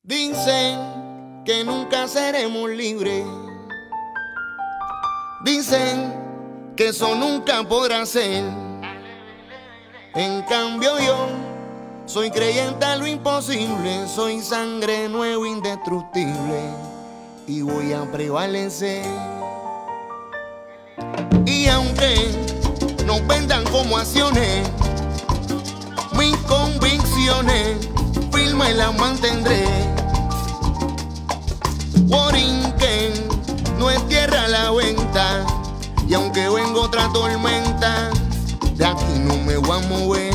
Dicen que nunca seremos libres. Dicen que eso nunca podrá ser. En cambio yo soy creyente a lo imposible. Soy sangre nueva, indestructible, y voy a prevalecer. Y aunque nos vendan como acciones, mis convicciones firmes las mantendré. Borinquen no es tierra a la venta, y aunque venga otra tormenta, de aquí no me voy a mover.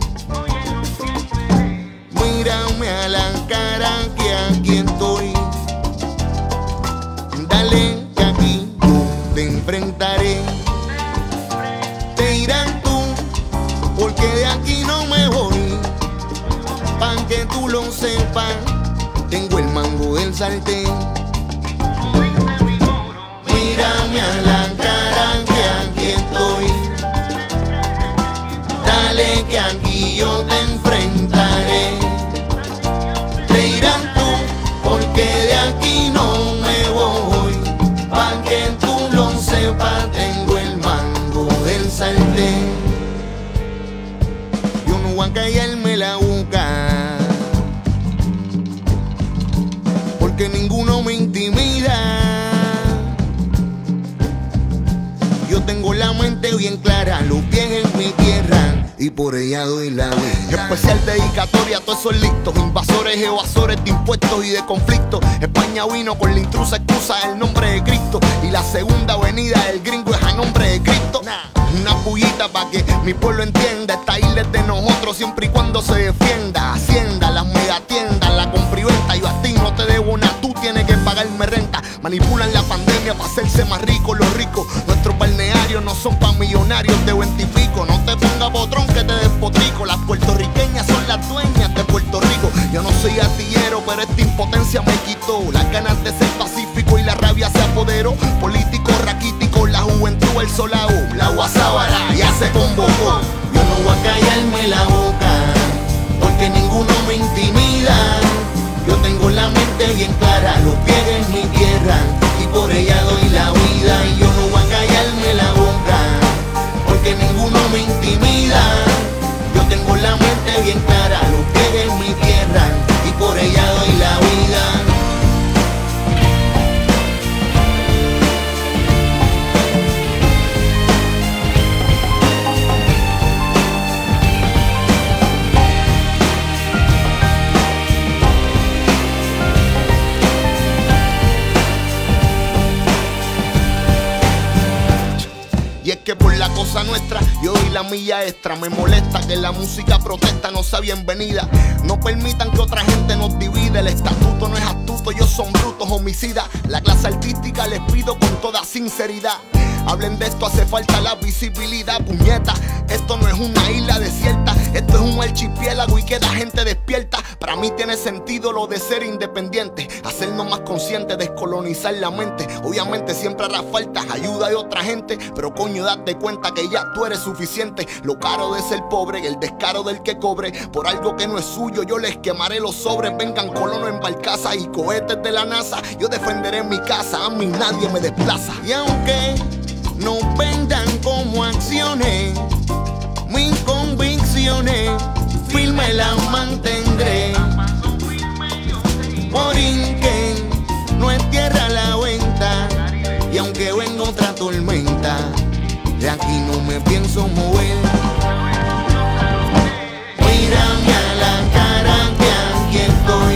Mírame a la cara que aquí estoy. Dale que aquí yo te enfrentaré. Te dirán tú, porque de aquí no me voy. Pa' que tú lo sepas, tengo el mango del sartén. Mírame a la cara que aquí estoy. Dale que aquí yo te enfrentaré. Te dirán tú, porque de aquí no me voy. Pa' que tú lo sepas, tengo el mango del sartén. Yo no voy a callarme la boca, porque ninguno me intimida. Yo tengo la mente bien clara, los pies en mi tierra, y por ella doy la vida. Especial dedicatoria a todos esos listos, invasores, evasores de impuestos y de conflictos. España vino con la intrusa excusa del nombre de Cristo, y la segunda venida del gringo es a nombre de Cristo. Una pullita pa' que mi pueblo entienda, esta isla es de nosotros siempre y cuando se defienda. Hacienda, las megatiendas, la compra y venta. Yo a ti no te debo nada, tú tienes que pagarme renta. Manipulan la pandemia para hacerse más ricos los ricos. Nuestros balnearios no son pa' millonarios de 20 y pico. No te pongas potrón que te despotrico. Las puertorriqueñas son las dueñas de Puerto Rico. Yo no soy artillero, pero esta impotencia me quitó las ganas de ser pacífico y la rabia se apoderó. Político raquítico, la juventud, el solao, la guasábara ya se convocó. Yo no voy a callarme la boca, porque ninguno me intimida. Yo tengo la mente bien clara, los pies en mi tierra, y por ella doy la vida. Y yo no voy a callarme la boca, porque ninguno me intimida. Yo tengo la mente bien clara, los pies en mi tierra, y por ella doy la vida. Y es que por la cosa nuestra yo doy la milla extra. Me molesta que la música protesta no sea bienvenida. No permitan que otra gente nos divida. El estatuto no es astuto, ellos son brutos homicidas. La clase artística les pido con toda sinceridad, hablen de esto, hace falta la visibilidad. Puñeta, esto no es una isla desierta, esto es un archipiélago y queda gente despierta. Para mí tiene sentido lo de ser independiente, hacernos más conscientes, descolonizar la mente. Obviamente siempre hará falta ayuda de otra gente, pero coño, date cuenta que ya tú eres suficiente. Lo caro de ser pobre, el descaro del que cobre por algo que no es suyo, yo les quemaré los sobres. Vengan colonos en barcazas y cohetes de la NASA, yo defenderé mi casa, a mí nadie me desplaza. Y aunque nos vendan como acciones, mis convicciones firmes las mantendré. Borinquen no es tierra a la venta, y aunque venga otra tormenta, de aquí no me pienso mover. Mírame a la cara que aquí estoy.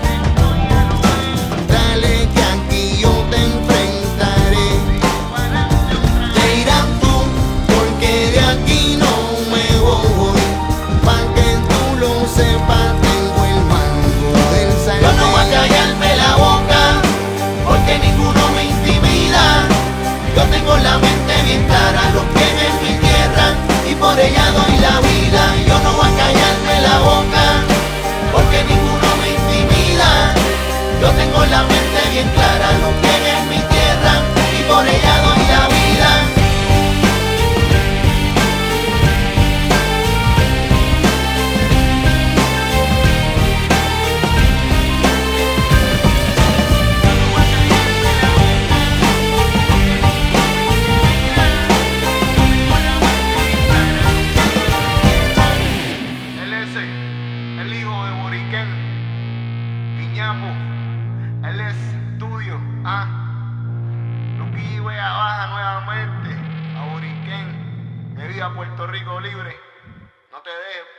Dale que aquí yo te enfrentaré. Te dirán tú, porque de aquí no me voy. Pa' que tú lo sepas, tengo el mango del sartén. Yo no voy a callarme la boca, porque ninguno me intimida. Yo tengo la mente bien clara, los pies en mi tierra, y por ella doy la vida. Yo no voy a callarme la boca, porque ninguno me intimida. Yo tengo la mente bien clara, los pies en mi tierra, y por ella doy la vida. Viva Puerto Rico libre. No te dejes.